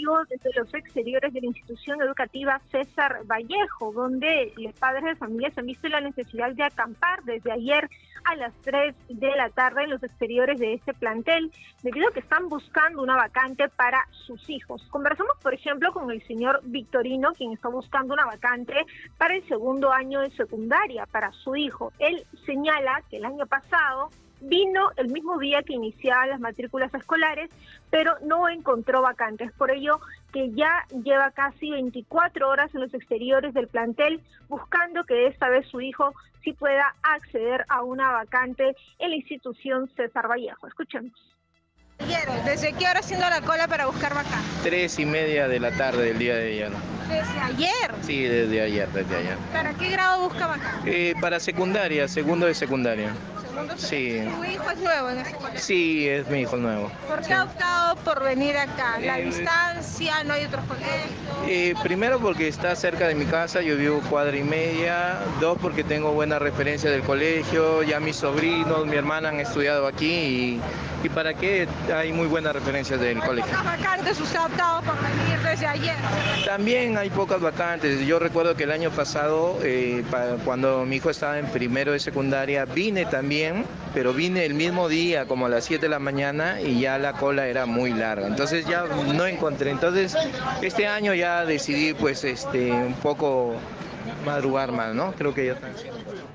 vivo desde los exteriores de la institución educativa César Vallejo, donde los padres de familia se han visto la necesidad de acampar desde ayer a las 3 de la tarde en los exteriores de este plantel, debido a que están buscando una vacante para sus hijos. Conversamos, por ejemplo, con el señor Victorino, quien está buscando una vacante para el segundo año de secundaria para su hijo. Él señala que el año pasado vino el mismo día que iniciaban las matrículas escolares, pero no encontró vacantes. Por ello que ya lleva casi 24 horas en los exteriores del plantel buscando que esta vez su hijo sí pueda acceder a una vacante en la institución César Vallejo. Escuchemos. ¿Desde qué hora haciendo la cola para buscar vacante? 3:30 de la tarde del día de ayer. ¿Desde ayer? Sí, desde ayer. ¿Para qué grado busca vacante? Para secundaria, segundo de secundaria. Sí. ¿Tu hijo es nuevo en ese colegio? Sí, es mi hijo nuevo. ¿Por qué ha optado por venir acá? ¿La distancia? ¿No hay otros colegios? Primero porque está cerca de mi casa, yo vivo cuadra y media. 2, porque tengo buena referencia del colegio, ya mis sobrinos, mi hermana han estudiado aquí y para qué hay muy buenas referencias del colegio. ¿Hay pocas vacantes? ¿Usted ha optado por venir desde ayer? También hay pocas vacantes. Yo recuerdo que el año pasado, cuando mi hijo estaba en primero de secundaria, vine también, pero vine el mismo día, como a las 7 de la mañana, y ya la cola era muy larga. Entonces ya no encontré. Entonces este año ya decidí pues un poco madrugar más, ¿no? Creo que ya están haciendo.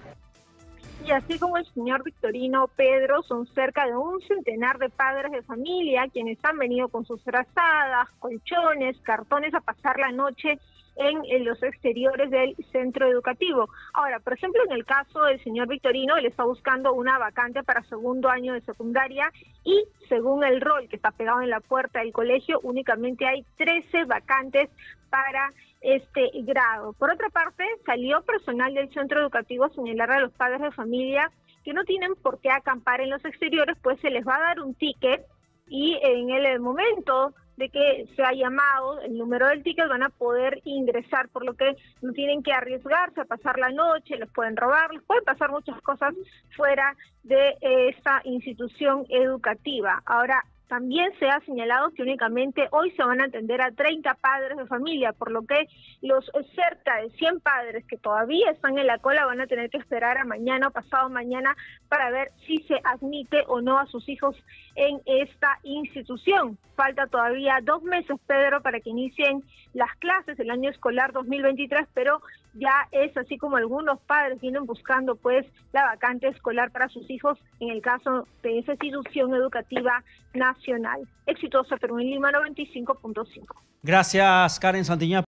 Y así como el señor Victorino, Pedro, son cerca de un centenar de padres de familia quienes han venido con sus frazadas, colchones, cartones a pasar la noche en los exteriores del centro educativo. Ahora, por ejemplo, en el caso del señor Victorino, él está buscando una vacante para segundo año de secundaria y según el rol que está pegado en la puerta del colegio, únicamente hay 13 vacantes para este grado. Por otra parte, salió personal del centro educativo a señalar a los padres de familia que no tienen por qué acampar en los exteriores, pues se les va a dar un ticket y en el momento de que se ha llamado el número del ticket van a poder ingresar, por lo que no tienen que arriesgarse a pasar la noche, les pueden robar, les pueden pasar muchas cosas fuera de esta institución educativa. Ahora, también se ha señalado que únicamente hoy se van a atender a 30 padres de familia, por lo que los cerca de 100 padres que todavía están en la cola van a tener que esperar a mañana o pasado mañana para ver si se admite o no a sus hijos en esta institución. Falta todavía 2 meses, Pedro, para que inicien las clases del año escolar 2023, pero ya es así como algunos padres vienen buscando pues la vacante escolar para sus hijos en el caso de esa institución educativa nacional. Exitosa, pero en Lima 95.5. Gracias, Karen Santiñán.